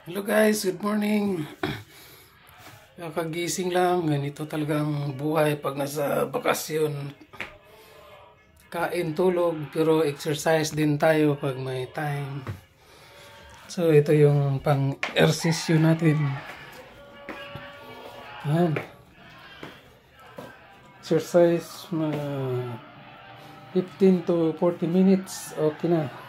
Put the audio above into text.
Hello guys, good morning. Kakagising lang, ganito talagang buhay pag nasa bakasyon. Kain, tulog, pero exercise din tayo pag may time. So ito yung pang-ersisyo natin. Yan. Exercise 15 to 40 minutes, okay na.